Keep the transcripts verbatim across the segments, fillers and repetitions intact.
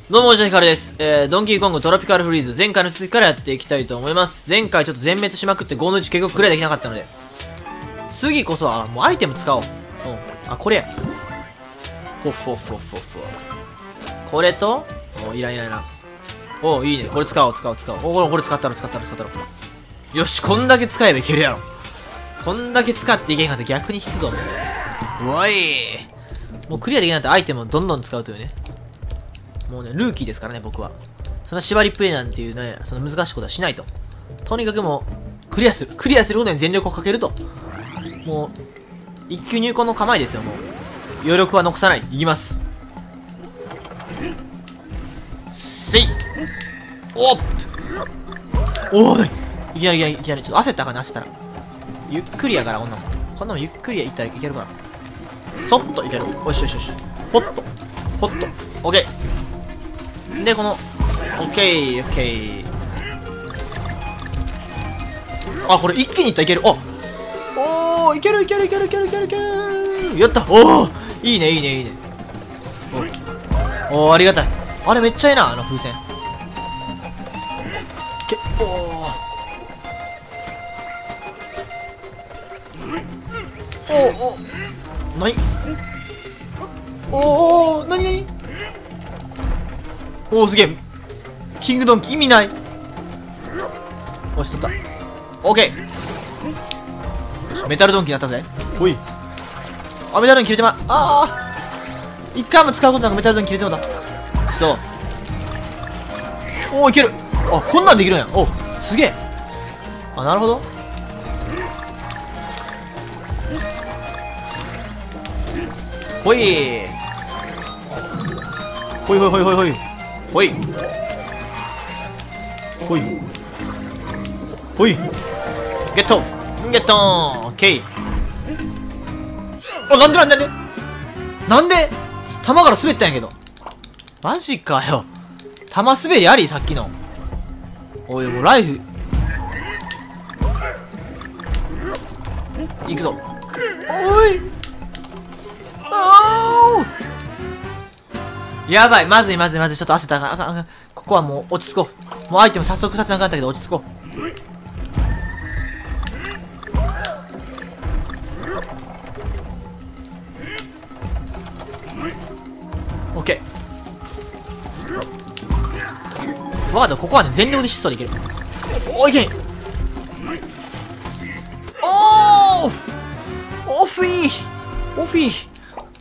どうも、おじゃひかるです。えー、ドンキーコングトロピカルフリーズ、前回の続きからやっていきたいと思います。前回ちょっと全滅しまくってごのうち結局クリアできなかったので、次こそは、もうアイテム使おう。うん。あ、これや。ほっほっほっほっほ。これと、お、いらんいらんいらん。お、いいね。これ使おう、使おう、使おう。お、これ、これ使ったろ、使ったろ、使ったろ。よし、こんだけ使えばいけるやろ。こんだけ使っていけんかったら逆に引くぞ、もう。うわい。もうクリアできないとアイテムをどんどん使うというね。もうね、ルーキーですからね、僕は。そんな縛りプレイなんていうね、その難しいことはしないと。とにかくもう、クリアする。クリアすることに全力をかけると。もう、一級入魂の構えですよ、もう。余力は残さない。いきます。せいおっおーいいきなりいきなりいきなり。ちょっと焦ったかな、焦ったら。ゆっくりやから、こんなもん。こんなもんゆっくりいったらいけるから。そっといける。よしよしよし。ほっと。ほっと。オッケー。で、この、オッケー、オッケー。あ、これ一気にいったらいける。あおー、いけるいけるいけるいけるいけるいける。やったおーいいね、いいね、いいね。おおー、ありがたい。あれめっちゃいいな、あの風船。け、おー。おおなにおおなになにおおすげえキングドンキ意味ないおし取ったオッケーメタルドンキになったぜほいあメタルドンキ切れてまああ一回も使うことなくメタルドンキ切れてもだくそおおいけるあこんなんできるんやおすげえあなるほどほいほいほいほいほいほいほいほいほいゲットゲットオッケーあなんでなんでなんでなんで弾から滑ったんやけどマジかよ弾滑りありさっきのおいもうライフいくぞおいあーやばいまずいまずいまずいちょっと焦ったあかんあかんあかんここはもう落ち着こうもうアイテム早速させなかったけど落ち着こうオッケーわかったここはね全力で疾走できるおいけんおーオフィーオフィー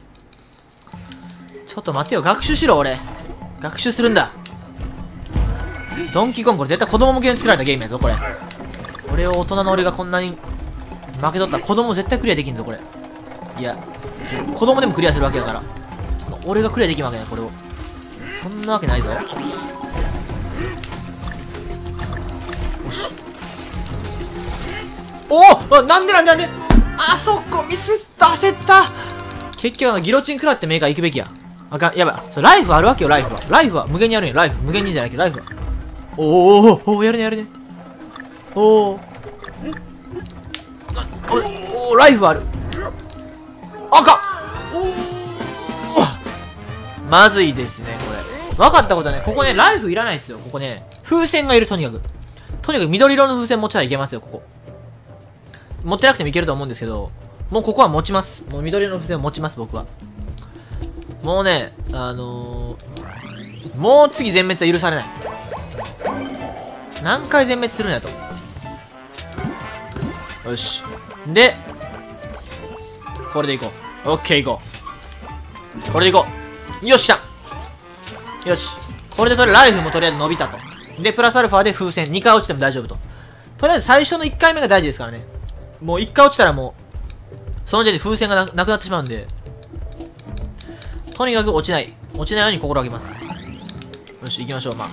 ちょっと待てよ学習しろ俺学習するんだドンキーコングこれ絶対子供向けに作られたゲームやぞこれこれを大人の俺がこんなに負けとったら子供絶対クリアできんぞこれいや子供でもクリアするわけやから俺がクリアできんわけやこれをそんなわけないぞよしおおなんでなんでなんであそこミスった焦った結局あのギロチン食らってメーカー行くべきやあかんやばいそれライフあるわけよライフはライフは無限にあるんやライフ無限にじゃないけどライフはおーおーおーやるねやるねおーおおライフある赤おおまずいですねこれ分かったことはねここねライフいらないですよここね風船がいるとにかくとにかく緑色の風船持ってたらいけますよここ持ってなくてもいけると思うんですけどもうここは持ちますもう緑色の風船を持ちます僕はもうねあのー、もう次全滅は許されない何回全滅するんやとよしでこれでいこうオッケーいこうこれでいこうよっしゃよしこれでとりあえずライフもとりあえず伸びたとでプラスアルファで風船にかい落ちても大丈夫ととりあえず最初のいっかいめが大事ですからねもういっかい落ちたらもうその時点で風船が な, なくなってしまうんでとにかく落ちない落ちないように心がけますよし行きましょうまあ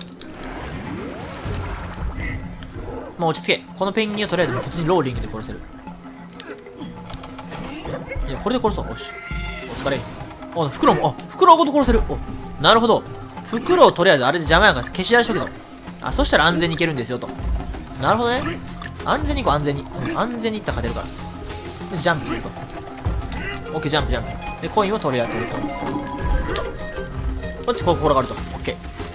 まあ落ち着けこのペンギンはとりあえず普通にローリングで殺せるいやこれで殺そうよしお疲れあ袋もあ袋ごと殺せるおなるほど袋をとりあえずあれで邪魔やから消し出しとけとあそしたら安全にいけるんですよとなるほどね安全に行こう安全に、うん、安全にいったら勝てるからでジャンプするとオッケージャンプジャンプでコインを取り取るとこっちこう転がるとオッケー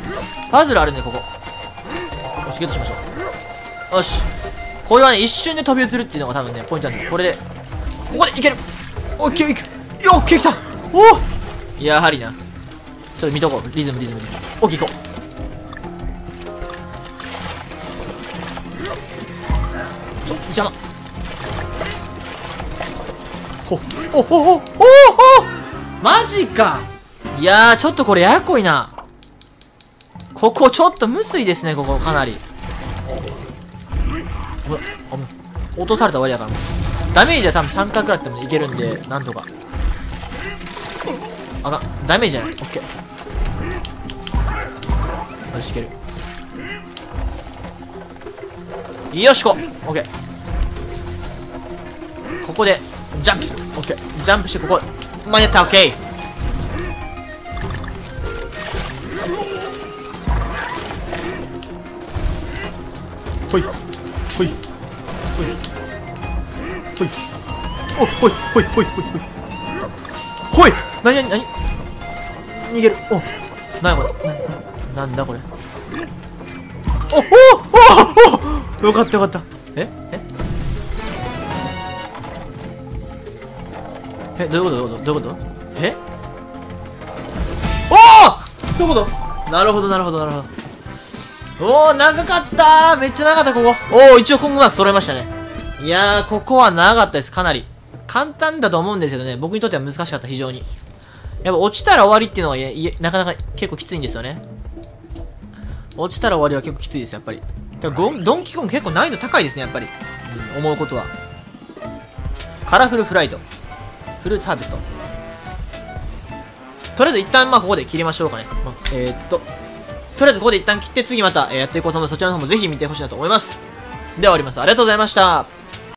パズルあるね、ここ。よし、ゲットしましょう。よし。これはね、一瞬で飛び移るっていうのが多分ね、ポイントなんで、これで、ここでいける。オッケー、いく。よっ、オッケー、きた。おお、やはりな。ちょっと見とこう。リズム、リズム、リズム。オッケー、行こう。そ、邪魔。ほ、お、お、お、お、お、マジか。いやー、ちょっとこれややこいな。ここちょっとむずいですね、ここかなり。ほら、落とされたら終わりだから。ダメージは多分さんかいくらってもいけるんで、なんとか。あかん、ダメージじゃない。オッケー。よし、いける。よしこ、オッケー。ここでジャンプする。オッケー。ジャンプしてここ間に合った。オッケー。ほいほいほいほい。お、ほいほいほいほいほいほい。なになになに、逃げる。お、なにこれ、な、なんだこれ。おおおお、よかったよかった。えええ、どういうことどういうことどういうことえ、おお、そういうこと。なるほどなるほどなるほど。おお、長かったー。めっちゃ長かった、ここ。おお、一応コングマーク揃えましたね。いやー、ここは長かったです、かなり。簡単だと思うんですけどね、僕にとっては難しかった、非常に。やっぱ落ちたら終わりっていうのは、いえ、なかなか結構きついんですよね。落ちたら終わりは結構きついです、やっぱり。でもゴンドンキーコング結構難易度高いですね、やっぱり。うん、思うことは。カラフルフライト。フルーツハーベスト。とりあえず一旦まあここで切りましょうかね。まあ、えー、っと。とりあえずここで一旦切って次また、えー、やっていこうと思うので、そちらの方もぜひ見てほしいなと思います。では終わります。ありがとうございました。